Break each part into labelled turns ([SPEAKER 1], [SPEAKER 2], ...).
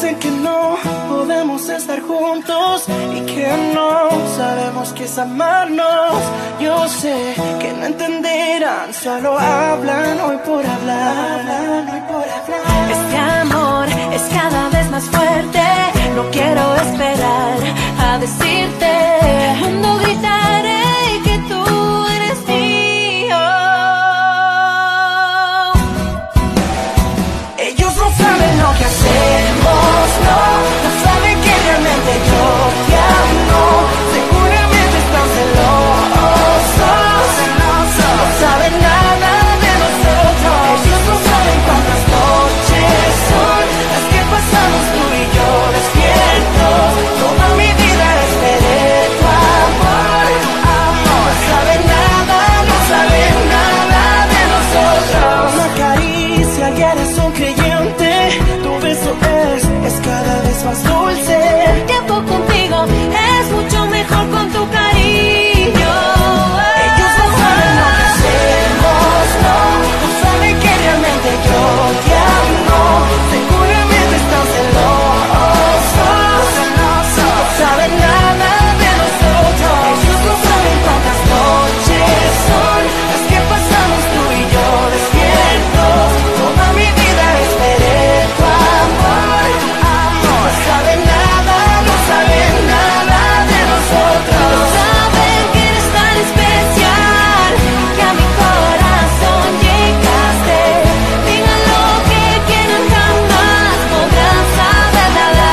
[SPEAKER 1] dicen que no podemos estar juntos y que no sabemos qué es amarnos. Yo sé que no entenderán, solo hablan hoy por hablar, hoy por hablar.
[SPEAKER 2] Este amor es cada vez más fuerte, no quiero esperar a decirte. Al mundo gritaré que tú eres mío.
[SPEAKER 1] Ellos no saben lo que hacemos, no saben que realmente yo te amo. Seguramente están celosos, no saben nada de nosotros. Ellos no saben cuántas noches son las que pasamos tú y yo despiertos. Toda mi vida esperé tu amor, amor. No saben nada, no saben nada de nosotros. Una caricia, ya eres un creyente. Tu beso es cada vez más dulce.
[SPEAKER 2] El tiempo contigo es mucho mejor con tu cariño.
[SPEAKER 1] Ellos no saben lo que hacemos, no saben que realmente yo te amo. Seguramente están celosos, no saben nada de nosotros. Ellos no saben cuántas noches son las que pasamos tú y yo despiertos. Toda mi vida esperé tu amor, amor. No saben nada, no saben nada de nosotros.
[SPEAKER 2] Saben que eres tan especial, que a mi corazón llegaste. Digan lo que quieran, jamás podrán saber nada.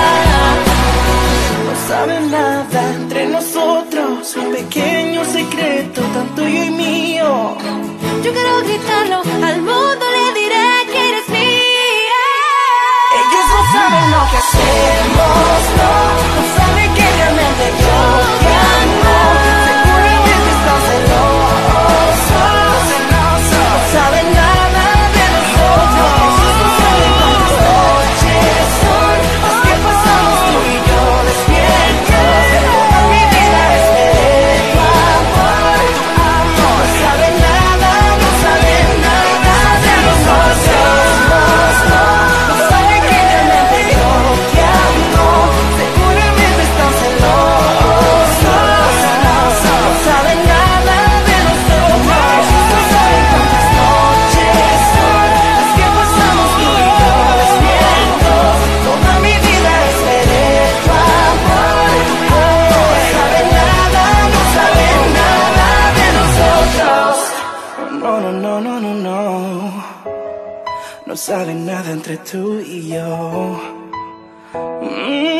[SPEAKER 1] No saben nada entre nosotros, un pequeño secreto tan tuyo y mío.
[SPEAKER 2] Yo quiero gritarlo, al mundo le diré que eres mía.
[SPEAKER 1] Ellos no saben lo que hacemos, no saben que realmente yo te amo. Seguramente están celosos, no saben nada de nosotros. Ellos no saben cuántas noches son las que pasamos tú y yo despiertos. Toda mi vida esperé tu amor, amor. No saben nada, no saben nada de nosotros. No saben que realmente yo te amo. Seguramente están celosos, no saben nada de nosotros. No saben cuántas noches son las que pasamos tú y yo despiertos. Toda mi vida esperé tu amor. No saben nada, no saben nada de nosotros. No, no, no, no, no, no. No saben nada entre tú y yo.